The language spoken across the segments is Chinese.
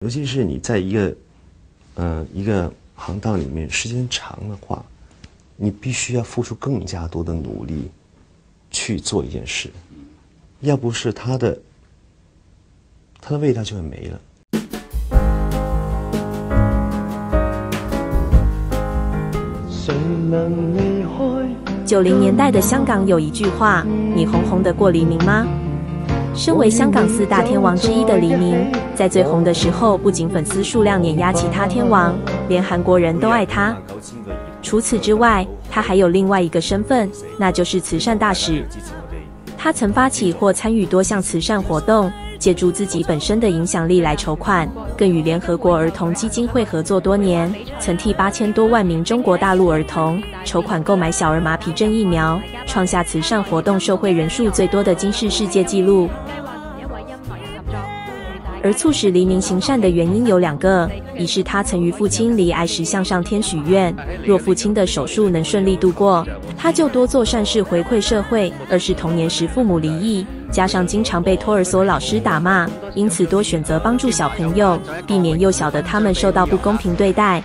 尤其是你在一个行当里面时间长的话，你必须要付出更加多的努力去做一件事，要不是它的味道就会没了。 90年代的香港有一句话：“你红红的过黎明吗？”身为香港4大天王之一的黎明，在最红的时候，不仅粉丝数量碾压其他天王，连韩国人都爱他。除此之外，他还有另外一个身份，那就是慈善大使。他曾发起或参与多项慈善活动，借助自己本身的影响力来筹款，更与联合国儿童基金会合作多年，曾替8000多万名中国大陆儿童筹款购买小儿麻痹症疫苗，创下慈善活动受惠人数最多的金氏世界纪录。而促使黎明行善的原因有2个，一是他曾于父亲罹癌时向上天许愿，若父亲的手术能顺利度过，他就多做善事回馈社会；二是童年时父母离异，加上经常被托儿所老师打骂，因此多选择帮助小朋友，避免幼小的他们受到不公平对待。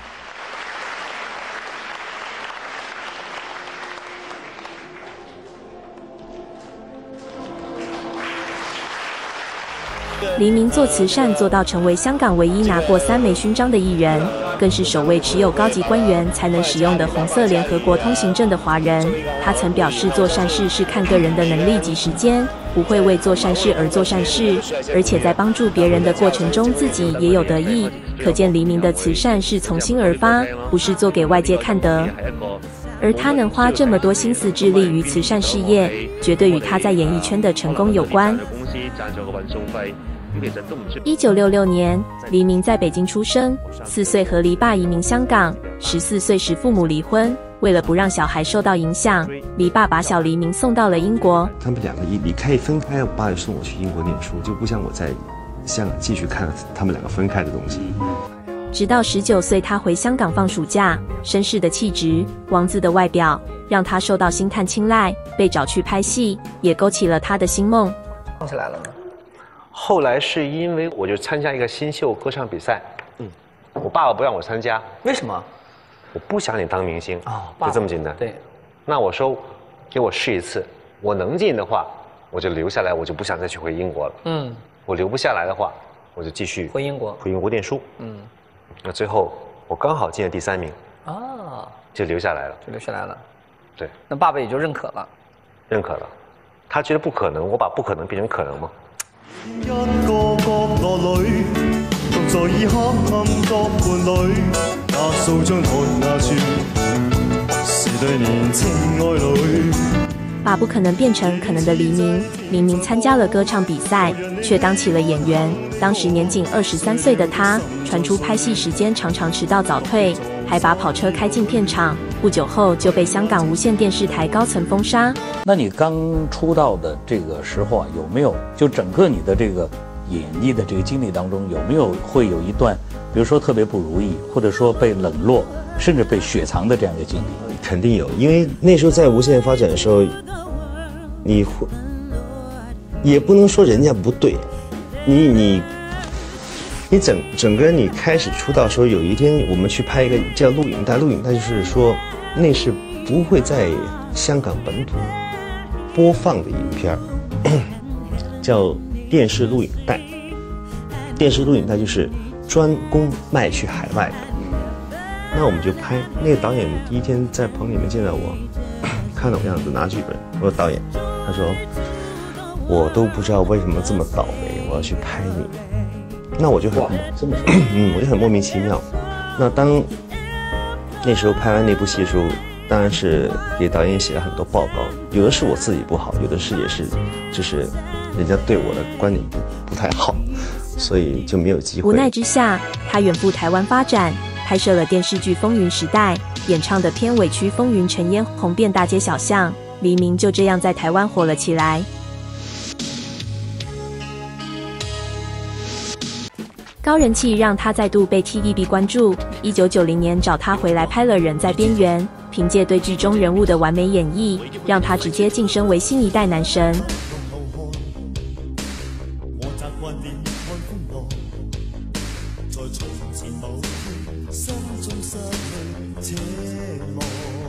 黎明做慈善做到成为香港唯一拿过3枚勋章的艺人，更是首位持有高级官员才能使用的红色联合国通行证的华人。他曾表示，做善事是看个人的能力及时间，不会为做善事而做善事，而且在帮助别人的过程中自己也有得益。可见黎明的慈善是从心而发，不是做给外界看的。而他能花这么多心思致力于慈善事业，绝对与他在演艺圈的成功有关。1966年，黎明在北京出生，4岁和黎爸移民香港，14岁时父母离婚。为了不让小孩受到影响，黎爸把小黎明送到了英国。 他们2个一可以分开，我爸就送我去英国念书，就不像我在香港继续看他们2个分开的东西。 直到19岁，他回香港放暑假，绅士的气质、王子的外表，让他受到星探青睐，被找去拍戏，也勾起了他的新梦。 放起来了呢？ 后来是因为我就参加一个新秀歌唱比赛，我爸爸不让我参加， 为什么？ 我不想你当明星就这么简单。 对， 那我说给我试一次，我能进的话，我就留下来，我就不想再去回英国了。我留不下来的话，我就继续回英国念书。那最后我刚好进了第3名，就留下来了。对， 那爸爸也就认可了。 他觉得不可能，我把不可能变成可能吗？ 一個角落裏，獨在以黑暗作伴侶，那數張台那處，是對年青愛侶。 把不可能变成可能的黎明，明明参加了歌唱比赛，却当起了演员。当时年仅23岁的他，传出拍戏时间常常迟到早退，还把跑车开进片场。不久后就被香港无线电视台高层封杀。 那你刚出道的这个时候啊，有没有就整个你的这个演艺的这个经历当中，有没有会有一段，比如说特别不如意，或者说被冷落，甚至被雪藏的这样一个经历？ 肯定有，因为那时候在无线发展的时候，你会也不能说人家不对，你整个你开始出道的时候，有一天我们去拍一个叫录影带，录影带就是说那是不会在香港本土播放的影片，叫电视录影带。电视录影带就是专供卖去海外的。那我们就拍，那个导演第一天在棚里面见到我，看到我样子拿剧本，我说导演，他说我都不知道为什么这么倒霉，我要去拍你。那我就很这么说，我就很莫名其妙。那当那时候拍完那部戏的时候，当然是给导演写了很多报告，有的是我自己不好，有的是也是就是人家对我的观点不太好，所以就没有机会。 无奈之下，他远赴台湾发展，拍摄了电视剧《风云时代》，演唱的片尾曲《风云尘烟》红遍大街小巷，黎明就这样在台湾火了起来。高人气让他再度被 TVB 关注。1990年找他回来拍了《人在边缘》，凭借对剧中人物的完美演绎，让他直接晋升为新一代男神。 在從前某天心中失去奢望，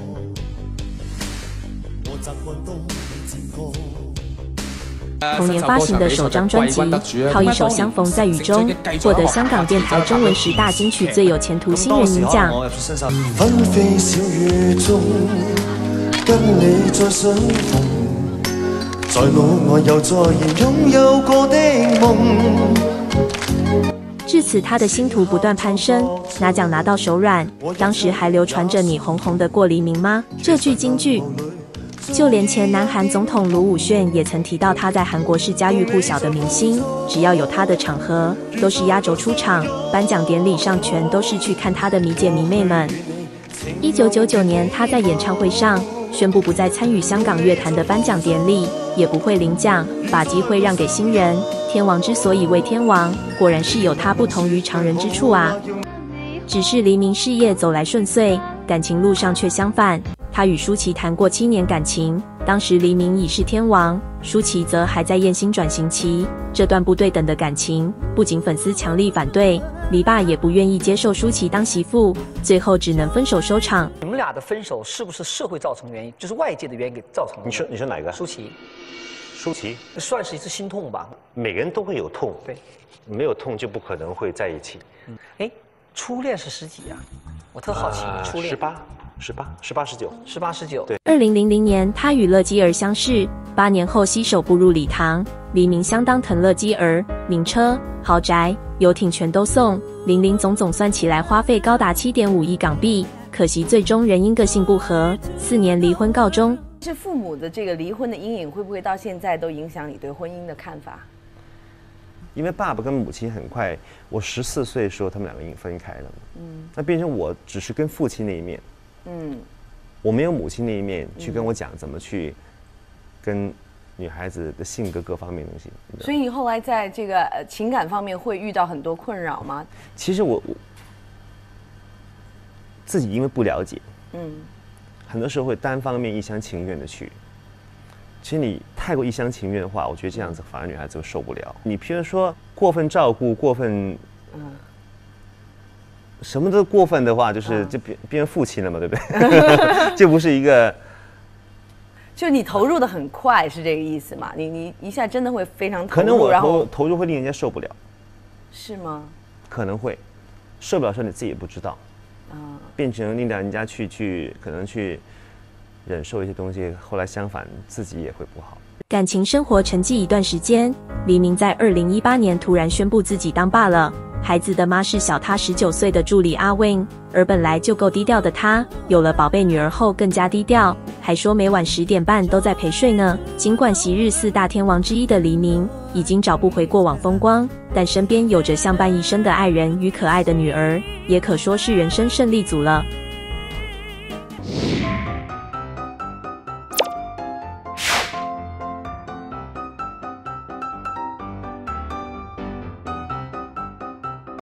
我習慣都未見過。 同年發行的首張專輯，靠一首《相逢在雨中》獲得香港電台中文10大金曲最有前途新人銀獎。 紛飛小雨中，跟你再相逢，在腦外又再現擁有過的夢。 至此，他的星途不斷攀升，拿獎拿到手軟。當時還流傳着"你紅紅的過黎明嗎"這句金句。就連前南韓總統盧武铉也曾提到，他在韓國是家喻戶曉的明星，只要有他的場合，都是壓軸出場。頒獎典禮上全都是去看他的迷姐迷妹們。1999年，他在演唱會上宣布不再參與香港樂壇的頒獎典禮，也不會領獎，把機會讓給新人。天王之所以為天王，果然是有他不同於常人之處啊。只是黎明事業走來順遂，感情路上卻相反。他與舒淇談過7年感情，當時黎明已是天王，舒淇則還在艷星轉型期。這段不對等的感情，不僅粉絲強力反對，黎爸也不願意接受舒淇當媳婦，最後只能分手收場。 你們倆的分手是不是社會造成原因，就是外界的原因給造成的？ 你說哪個？ 舒淇。 舒淇算是一次心痛吧。 每個人都會有痛， 對， 沒有痛就不可能會在一起。 哎，初戀是10幾啊？我特好奇，初戀 18、19。 對。 2000年，他與樂基兒相識，8年後攜手步入禮堂。黎明相當疼樂基兒，名車、豪宅、遊艇全都送，林總算起來花費高達7.5億港幣。可惜最終仍因個性不合，4年離婚告終。 是父母的這個離婚的陰影，會不會到現在都影響你對婚姻的看法？ 因為爸爸跟母親很快，我14歲的時候，他們兩個已經分開了。那變成我只是跟父親那一面。我沒有母親那一面去跟我講怎麼去跟女孩子的性格各方面的東西。 所以你後來在這個情感方面會遇到很多困擾嗎？ 其實我自己因為不了解，很多時候會單方面一廂情願的去。其實你太過一廂情願的話，我覺得這樣子反而女孩子會受不了。你譬如說過分照顧、過分，什麼都過分的話，就是就變成父親了嘛，對不對？這不是一個， 就你投入的很快，是這個意思嗎？你一下真的會非常投入， 可能我投入會令人家受不了， 是嗎？ 可能會受不了，時候你自己也不知道，變成令到人家去可能去忍受一些東西，後來相反自己也會不好。 感情生活沉寂一段時間，黎明在2018年突然宣布自己當爸了。孩子的媽是小他19歲的助理阿 Win， 而本來就夠低調的他，有了寶貝女兒後更加低調，還說每晚10點半都在陪睡呢。儘管昔日4大天王之一的黎明已經找不回過往風光，但身邊有着相伴一生的愛人與可愛的女兒，也可說是人生勝利組了。